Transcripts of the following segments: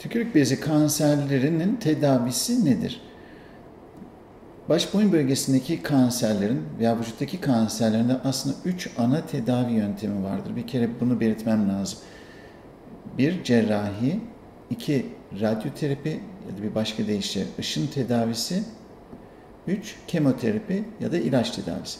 Tükürük bezi kanserlerinin tedavisi nedir? Baş boyun bölgesindeki kanserlerin veya vücuttaki kanserlerin de aslında 3 ana tedavi yöntemi vardır. Bir kere bunu belirtmem lazım. 1. Cerrahi, 2. Radyoterapi ya da bir başka deyişle ışın tedavisi, 3. Kemoterapi ya da ilaç tedavisi.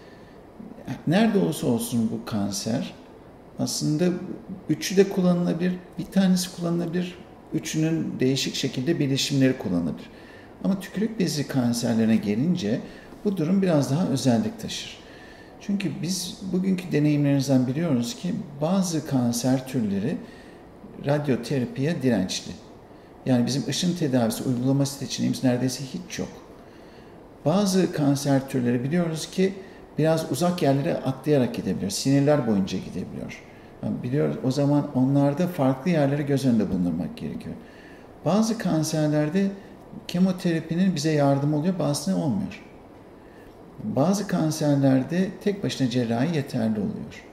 Nerede olursa olsun bu kanser, aslında üçü de kullanılabilir, bir tanesi kullanılabilir, üçünün değişik şekilde birleşimleri kullanılabilir. Ama tükürük bezi kanserlerine gelince bu durum biraz daha özellik taşır. Çünkü biz bugünkü deneyimlerimizden biliyoruz ki bazı kanser türleri radyoterapiye dirençli. Yani bizim ışın tedavisi uygulama seçeneğimiz neredeyse hiç yok. Bazı kanser türleri biliyoruz ki biraz uzak yerlere atlayarak gidebiliyor. Sinirler boyunca gidebiliyor. Yani biliyoruz, o zaman onlarda farklı yerleri göz önünde bulundurmak gerekiyor. Bazı kanserlerde kemoterapinin bize yardımı oluyor, bazısında olmuyor. Bazı kanserlerde tek başına cerrahi yeterli oluyor.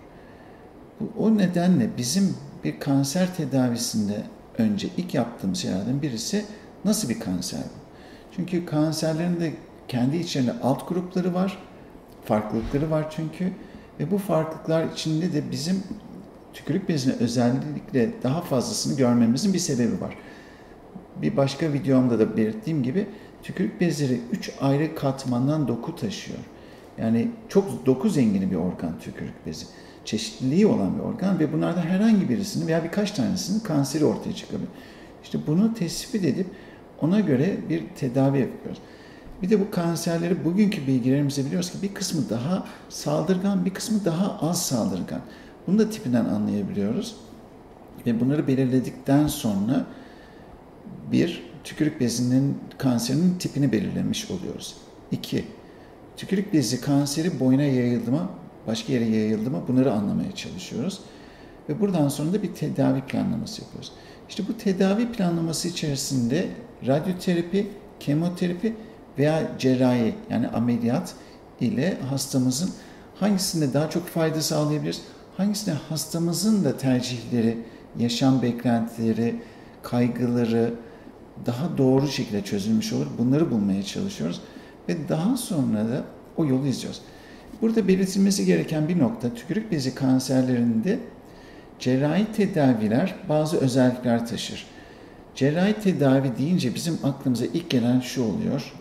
O nedenle bizim bir kanser tedavisinde önce ilk yaptığımız şeylerden birisi nasıl bir kanser bu? Çünkü kanserlerin de kendi içlerinde alt grupları var, farklılıkları var çünkü ve bu farklılıklar içinde de bizim tükürük bezine özellikle daha fazlasını görmemizin bir sebebi var. Bir başka videomda da belirttiğim gibi tükürük bezleri 3 ayrı katmandan doku taşıyor. Yani çok doku zengini bir organ tükürük bezi. Çeşitliliği olan bir organ ve bunlardan herhangi birisinin veya birkaç tanesinin kanseri ortaya çıkabilir. İşte bunu tespit edip ona göre bir tedavi yapıyoruz. Bir de bu kanserleri bugünkü bilgilerimizde biliyoruz ki bir kısmı daha saldırgan, bir kısmı daha az saldırgan. Bunu da tipinden anlayabiliyoruz. Ve bunları belirledikten sonra bir, tükürük bezinin kanserinin tipini belirlemiş oluyoruz. 2. Tükürük bezi kanseri boyuna yayıldı mı, başka yere yayıldı mı bunları anlamaya çalışıyoruz. Ve buradan sonra da bir tedavi planlaması yapıyoruz. İşte bu tedavi planlaması içerisinde radyoterapi, kemoterapi veya cerrahi yani ameliyat ile hastamızın hangisinde daha çok fayda sağlayabiliriz, hangisinde hastamızın da tercihleri, yaşam beklentileri, kaygıları daha doğru şekilde çözülmüş olur. Bunları bulmaya çalışıyoruz ve daha sonra da o yolu izliyoruz. Burada belirtilmesi gereken bir nokta, tükürük bezi kanserlerinde cerrahi tedaviler bazı özellikler taşır. Cerrahi tedavi deyince bizim aklımıza ilk gelen şu oluyor.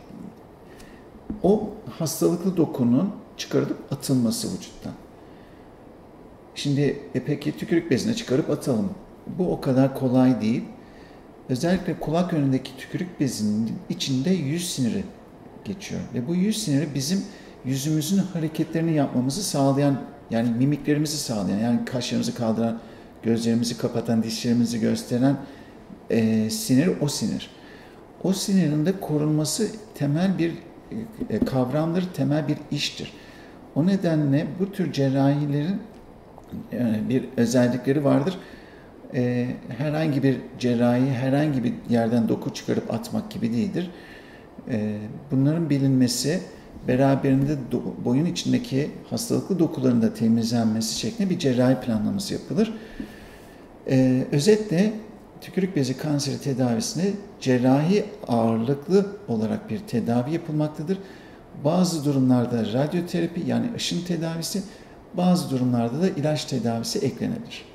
O hastalıklı dokunun çıkarılıp atılması vücuttan. Şimdi peki tükürük bezine çıkarıp atalım. Bu o kadar kolay değil. Özellikle kulak önündeki tükürük bezinin içinde yüz siniri geçiyor. Ve bu yüz siniri bizim yüzümüzün hareketlerini yapmamızı sağlayan, yani mimiklerimizi sağlayan, yani kaşlarımızı kaldıran, gözlerimizi kapatan, dişlerimizi gösteren sinir o sinir. O sinirin de korunması temel bir kavramdır, temel bir iştir. O nedenle bu tür cerrahilerin bir özellikleri vardır. Herhangi bir cerrahi, herhangi bir yerden doku çıkarıp atmak gibi değildir. Bunların bilinmesi, beraberinde boyun içindeki hastalıklı dokuların da temizlenmesi şeklinde bir cerrahi planlaması yapılır. Özetle tükürük bezi kanseri tedavisinde cerrahi ağırlıklı olarak bir tedavi yapılmaktadır. Bazı durumlarda radyoterapi yani ışın tedavisi, bazı durumlarda da ilaç tedavisi eklenebilir.